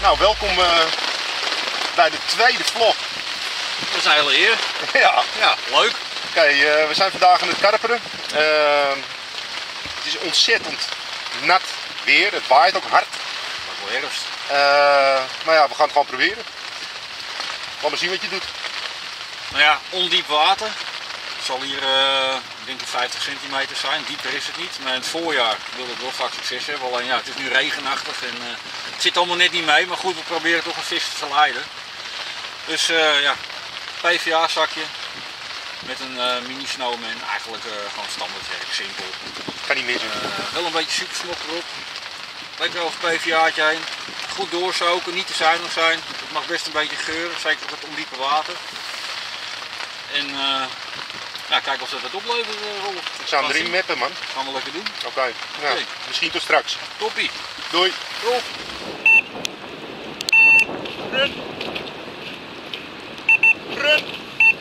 Nou, welkom bij de tweede vlog. Dat is een hele eer. Ja, Leuk. Oké, we zijn vandaag aan het karperen. Het is ontzettend nat weer, het waait ook hard. Dat is wel herfst. Maar ja, we gaan het gewoon proberen. Laat maar zien wat je doet. Nou ja, ondiep water. Het zal hier, ik denk 50 centimeter zijn. Dieper is het niet. Maar in het voorjaar wil het wel vaak succes hebben. Alleen ja, het is nu regenachtig en het zit allemaal net niet mee. Maar goed, we proberen toch een vis te verleiden. Dus ja, PVA zakje met een mini snowman. Eigenlijk gewoon standaard werk, simpel. Kan niet missen. Wel een beetje supersmok erop. Lekker over het PVA'tje heen. Goed doorzoken, niet te zuinig zijn. Het mag best een beetje geuren, zeker op het ondiepe water. En ja, kijk of dat het oplevert, Rolf. Ik zou hem erin meppen, man. Gaan we lekker doen. Oké. Nou, misschien tot straks. Toppie. Doei. Rolf. Run. Run.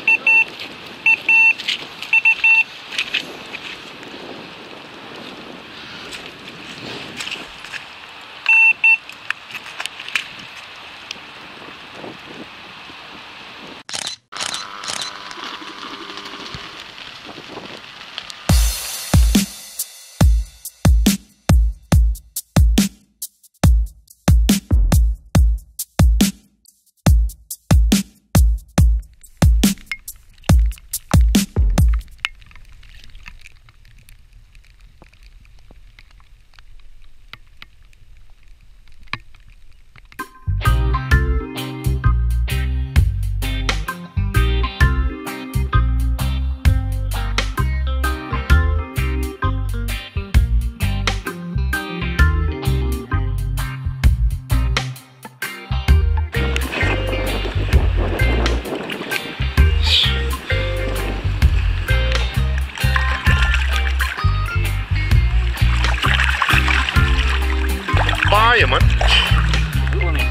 Baaien, man. Doe maar niet.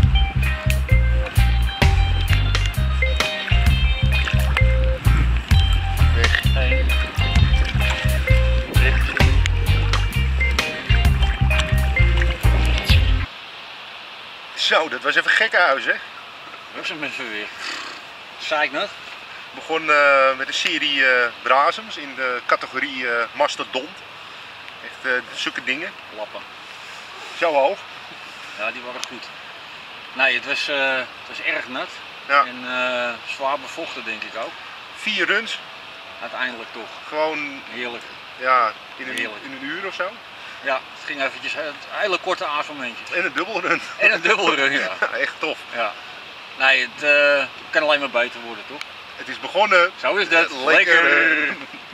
Weg. Heen. Recht. Zo, dat was even gekkenhuis, hè? Dat is hem even weer. Zeiknat. Ik begon met een serie brazems in de categorie mastodont. Echt zulke dingen. Lappen. Zo hoog. Ja, die waren goed. Nee, het was erg nat. Ja. En zwaar bevochten, denk ik ook. 4 runs. Uiteindelijk toch. Gewoon Heerlijk. ja, in Heerlijk. een uur of zo. Ja, het ging eventjes, het hele korte aasmomentjes. En een dubbelrun. En een dubbelrun, ja. Ja, echt tof. Ja. Nee, het kan alleen maar beter worden, toch? Het is begonnen. Zo is dat. Lekker. Lekker.